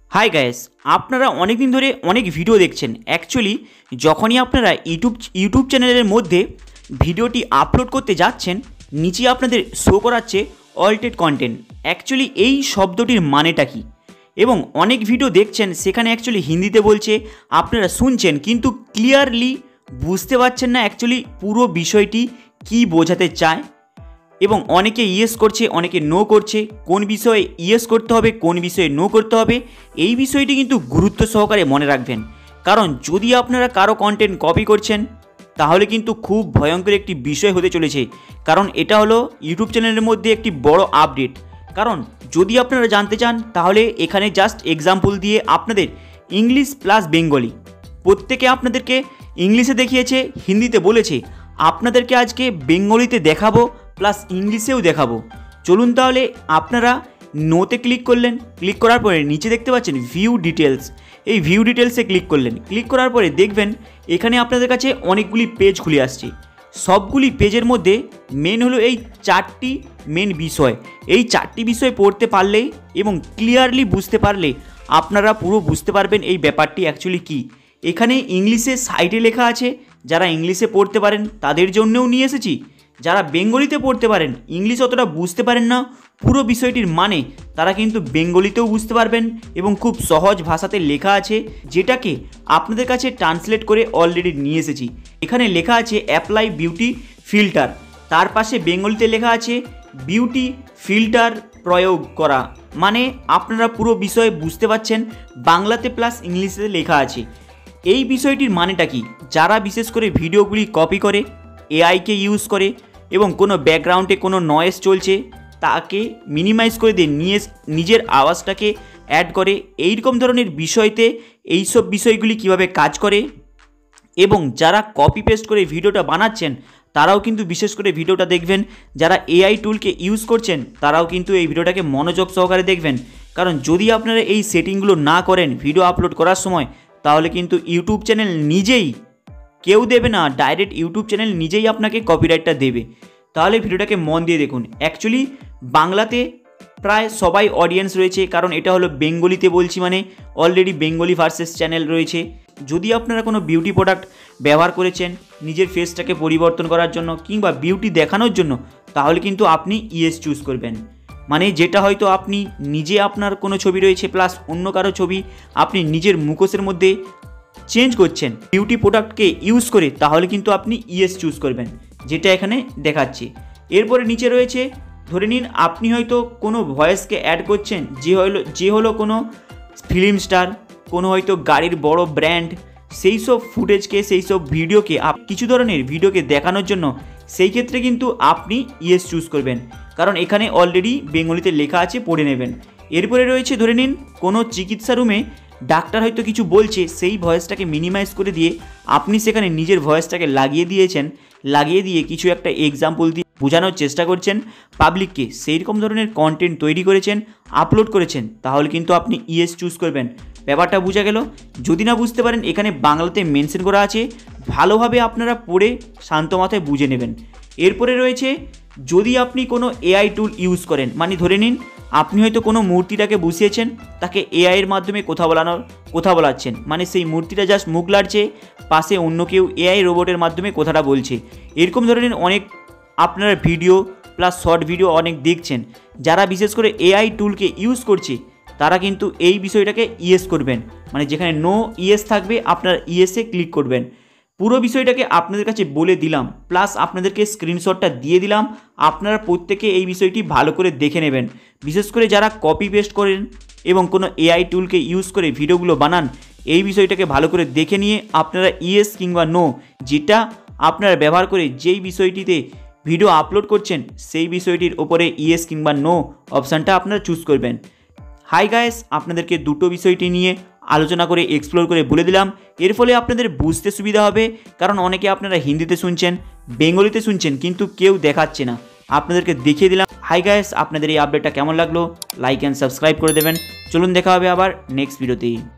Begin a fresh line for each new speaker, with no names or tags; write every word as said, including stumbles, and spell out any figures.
Hi guys, আপনারা অনেক দিন ধরে অনেক ভিডিও দেখছেন। অ্যাকচুয়ালি যখনই আপনারা ইউটিউব ইউটিউব চ্যানেলের মধ্যে ভিডিওটি আপলোড করতে যাচ্ছেন, নিচে আপনাদের শো করাচ্ছে অল্টেড কন্টেন্ট। অ্যাকচুয়ালি এই শব্দটির মানেটা কী? এবং অনেক ভিডিও দেখছেন সেখানে অ্যাকচুয়ালি হিন্দিতে বলছে, আপনারা শুনছেন কিন্তু ক্লিয়ারলি বুঝতে পারছেন না অ্যাকচুয়ালি পুরো বিষয়টি কী বোঝাতে চায়। এবং অনেকে ইয়েস করছে, অনেকে নো করছে। কোন বিষয়ে ইয়েস করতে হবে, কোন বিষয়ে নো করতে হবে, এই বিষয়টি কিন্তু গুরুত্ব সহকারে মনে রাখবেন। কারণ যদি আপনারা কারো কন্টেন্ট কপি করছেন তাহলে কিন্তু খুব ভয়ঙ্কর একটি বিষয় হতে চলেছে। কারণ এটা হলো ইউটিউব চ্যানেলের মধ্যে একটি বড় আপডেট। কারণ যদি আপনারা জানতে চান তাহলে এখানে জাস্ট এক্সাম্পল দিয়ে আপনাদের ইংলিশ প্লাস বেঙ্গলি প্রত্যেকে আপনাদেরকে ইংলিশে দেখিয়েছে, হিন্দিতে বলেছে, আপনাদেরকে আজকে বেঙ্গলিতে দেখাবো প্লাস ইংলিশেও দেখাবো। চলুন তাহলে আপনারা নোতে ক্লিক করলেন, ক্লিক করার পরে নিচে দেখতে পাচ্ছেন ভিউ ডিটেলস। এই ভিউ ডিটেলসে ক্লিক করলেন, ক্লিক করার পরে দেখবেন এখানে আপনাদের কাছে অনেকগুলি পেজ খুলে আসছে। সবগুলি পেজের মধ্যে মেন হলো এই চারটি মেন বিষয়। এই চারটি বিষয় পড়তে পারলেই এবং ক্লিয়ারলি বুঝতে পারলে আপনারা পুরো বুঝতে পারবেন এই ব্যাপারটি অ্যাকচুয়ালি কী। এখানে ইংলিশে সাইডে লেখা আছে, যারা ইংলিশে পড়তে পারেন তাদের জন্যও নিয়ে এসেছি। যারা বেঙ্গলিতে পড়তে পারেন, ইংলিশ অতটা বুঝতে পারেন না পুরো বিষয়টির মানে, তারা কিন্তু বেঙ্গলিতেও বুঝতে পারবেন এবং খুব সহজ ভাষাতে লেখা আছে, যেটাকে আপনাদের কাছে ট্রান্সলেট করে অলরেডি নিয়ে এসেছি। এখানে লেখা আছে অ্যাপ্লাই বিউটি ফিল্টার, তার পাশে বেঙ্গলিতে লেখা আছে বিউটি ফিল্টার প্রয়োগ করা। মানে আপনারা পুরো বিষয় বুঝতে পারছেন, বাংলাতে প্লাস ইংলিশে লেখা আছে। এই বিষয়টির মানেটা কি? যারা বিশেষ করে ভিডিওগুলি কপি করে, এআইকে ইউজ করে এবং কোনো ব্যাকগ্রাউন্ডে কোনো নয়েজ চলছে তাকে মিনিমাইজ করে দিয়ে নিয়ে নিজের আওয়াজটাকে অ্যাড করে, এইরকম ধরনের বিষয়তে এইসব বিষয়গুলি কিভাবে কাজ করে। এবং যারা কপি পেস্ট করে ভিডিওটা বানাচ্ছেন তারাও কিন্তু বিশেষ করে ভিডিওটা দেখবেন। যারা এআই টুলকে ইউজ করছেন তারাও কিন্তু এই ভিডিওটাকে মনোযোগ সহকারে দেখবেন। কারণ যদি আপনারা এই সেটিংগুলো না করেন ভিডিও আপলোড করার সময়, তাহলে কিন্তু ইউটিউব চ্যানেল নিজেই, কেউ দেবে না, ডাইরেক্ট ইউটিউব চ্যানেল নিজেই আপনাকে কপিরাইটটা দেবে। তাহলে ভিডিওটাকে মন দিয়ে দেখুন। অ্যাকচুয়ালি বাংলাতে প্রায় সবাই অডিয়েন্স রয়েছে, কারণ এটা হলো বেঙ্গলিতে বলছি মানে অলরেডি বেঙ্গলি ভার্সেস চ্যানেল রয়েছে। যদি আপনারা কোনো বিউটি প্রোডাক্ট ব্যবহার করেছেন নিজের ফেসটাকে পরিবর্তন করার জন্য কিংবা বিউটি দেখানোর জন্য, তাহলে কিন্তু আপনি ইয়েস চুজ করবেন। মানে যেটা হয়তো আপনি নিজে, আপনার কোনো ছবি রয়েছে প্লাস অন্য কারো ছবি আপনি নিজের মুখোশের মধ্যে চেঞ্জ করছেন বিউটি প্রোডাক্টকে ইউজ করে, তাহলে কিন্তু আপনি ইয়েস চুজ করবেন, যেটা এখানে দেখাচ্ছি। এরপরে নিচে রয়েছে, ধরে নিন আপনি হয়তো কোনো ভয়েসকে অ্যাড করছেন, যে হলো যে হলো কোনো ফিল্ম স্টার, কোনো হয়তো গাড়ির বড় ব্র্যান্ড, সেই সব ফুটেজকে, সেই সব ভিডিওকে কিছু ধরনের ভিডিওকে দেখানোর জন্য, সেই ক্ষেত্রে কিন্তু আপনি ইয়েস চুজ করবেন। কারণ এখানে অলরেডি বেঙ্গলিতে লেখা আছে, পড়ে নেবেন। এরপরে রয়েছে, ধরে নিন কোনো চিকিৎসা রুমে ডাক্তার হয়তো কিছু বলছে, সেই ভয়েসটাকে মিনিমাইজ করে দিয়ে আপনি সেখানে নিজের ভয়েসটাকে লাগিয়ে দিয়েছেন, লাগিয়ে দিয়ে কিছু একটা এক্সাম্পল দিয়ে বোঝানোর চেষ্টা করছেন পাবলিককে, সেই রকম ধরনের কন্টেন্ট তৈরি করেছেন, আপলোড করেছেন, তাহলে কিন্তু আপনি ইয়েস চুজ করবেন। ব্যাপারটা বোঝা গেল? যদি না বুঝতে পারেন এখানে বাংলাতে মেনশন করা আছে, ভালোভাবে আপনারা পড়ে শান্ত মাথায় বুঝে নেবেন। এরপরে রয়েছে, যদি আপনি কোনো এআই টুল ইউজ করেন, মানে ধরে নিন আপনি হয়তো কোনো মূর্তিটাকে বসিয়েছেন, তাকে এআইয়ের মাধ্যমে কথা বলানোর কথা বলাচ্ছেন, মানে সেই মূর্তিটা জাস্ট মুখ লাড়ছে, পাশে অন্য কেউ এআই রোবটের মাধ্যমে কথাটা বলছে। এরকম ধরনের অনেক আপনারা ভিডিও প্লাস শর্ট ভিডিও অনেক দেখছেন। যারা বিশেষ করে এআই টুলকে ইউজ করছে তারা কিন্তু এই বিষয়টাকে ইয়েস করবেন, মানে যেখানে নো ইয়েস থাকবে আপনারা ইয়েসে ক্লিক করবেন। পুরো বিষয়টাকে আপনাদের কাছে বলে দিলাম, প্লাস আপনাদেরকে স্ক্রিনশটটা দিয়ে দিলাম। আপনারা প্রত্যেকে এই বিষয়টি ভালো করে দেখে নেবেন। বিশেষ করে যারা কপি পেস্ট করেন এবং কোনো এআই টুলকে ইউজ করে ভিডিওগুলো বানান, এই বিষয়টাকে ভালো করে দেখে নিয়ে আপনারা ইয়েস কিংবা নো, যেটা আপনারা ব্যবহার করে যেই বিষয়টিতে ভিডিও আপলোড করছেন, সেই বিষয়টির ওপরে ইয়েস কিংবা নো অপশানটা আপনারা চুজ করবেন। হাই গাইস, আপনাদেরকে দুটো বিষয়টি নিয়ে আলোচনা করে এক্সপ্লোর করে বলে দিলাম। এর ফলে আপনাদের বুঝতে সুবিধা হবে, কারণ অনেকে আপনারা হিন্দিতে শুনছেন, বেঙ্গলিতে শুনছেন, কিন্তু কেউ দেখাচ্ছে না, আপনাদেরকে দেখিয়ে দিলাম। হাই গাইস, আপনাদের এই আপডেটটা কেমন লাগলো লাইক অ্যান্ড সাবস্ক্রাইব করে দেবেন। চলুন দেখা হবে আবার নেক্সট ভিডিওতেই।